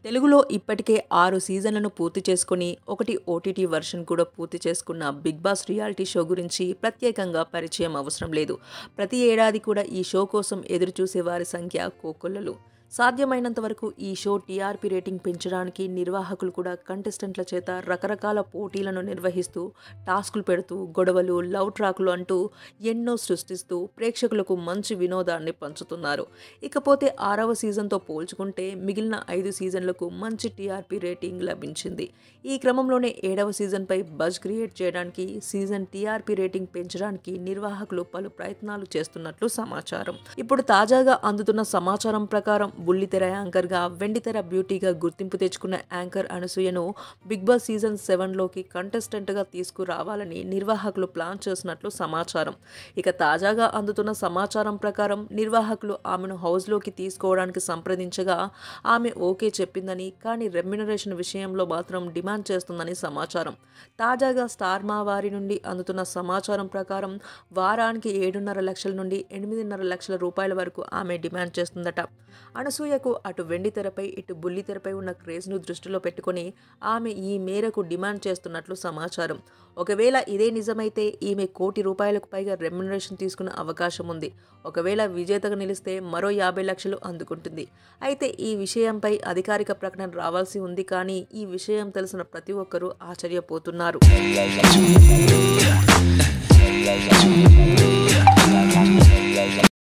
తెలుగులో ఇప్పటికే 6 సీజన్లను పూర్తి చేసుకొని ఒకటి ఓటీటీ వర్షన్ కూడా పూర్తి చేసుకున్న బిగ్ బాస్ రియాలిటీ షో గురించి ప్రత్యేకంగా పరిచయం అవసరం లేదు. ప్రతి ఏడాది కూడా ఈ షో కోసం ఎదురుచూసే వారి సంఖ్య కోకొల్లలు. సాధ్యమైనంత వరకు ఈ షో టీఆర్పీ రేటింగ్ పెంచడానికి నిర్వాహకులు కూడా కంటెస్టెంట్ల చేత రకరకాల పోటీలను నిర్వహిస్తూ, టాస్కులు పెడుతూ, గొడవలు, లవ్ ట్రాక్లు అంటూ ఎన్నో సృష్టిస్తూ ప్రేక్షకులకు మంచి వినోదాన్ని పంచుతున్నారు. ఇకపోతే 6వ సీజన్తో పోల్చుకుంటే మిగిలిన 5 సీజన్లకు మంచి టీఆర్పీ రేటింగ్ లభించింది. ఈ క్రమంలోనే 7వ సీజన్పై బజ్ క్రియేట్ చేయడానికి, సీజన్ టీఆర్పీ రేటింగ్ పెంచడానికి నిర్వాహకులు పలు ప్రయత్నాలు చేస్తున్నట్లు సమాచారం. ఇప్పుడు తాజాగా అందుతున్న సమాచారం ప్రకారం బుల్లితెర యాంకర్గా, వెండితెర బ్యూటీగా గుర్తింపు తెచ్చుకున్న యాంకర్ అనసూయను బిగ్ బాస్ సీజన్ 7లోకి కంటెస్టెంట్గా తీసుకురావాలని నిర్వాహకులు ప్లాన్ చేసినట్లు సమాచారం. ఇక తాజాగా అందుతున్న సమాచారం ప్రకారం నిర్వాహకులు ఆమెను హౌస్లోకి తీసుకోవడానికి సంప్రదించగా ఆమె ఓకే చెప్పిందని, కానీ రెమ్యునరేషన్ విషయంలో మాత్రం డిమాండ్ చేస్తుందని సమాచారం. తాజాగా స్టార్ మా వారి నుండి అందుతున్న సమాచారం ప్రకారం వారానికి 7.5 లక్షల నుండి 8.5 లక్షల రూపాయల వరకు ఆమె డిమాండ్ చేస్తుందట. అనసూయకు అటు వెండితెరపై ఇటు బుల్లితెరపై ఉన్న క్రేజ్ను దృష్టిలో పెట్టుకుని ఆమె ఈ మేరకు డిమాండ్ చేస్తున్నట్లు సమాచారం. ఒకవేళ ఇదే నిజమైతే ఈమె ₹1 కోటి పైగా రెమ్యునరేషన్ తీసుకునే అవకాశం ఉంది. ఒకవేళ విజేతగా నిలిస్తే మరో 50 లక్షలు అందుకుంటుంది. అయితే ఈ విషయంపై అధికారిక ప్రకటన రావాల్సి ఉంది, కానీ ఈ విషయం తెలిసిన ప్రతి ఒక్కరూ ఆశ్చర్యపోతున్నారు.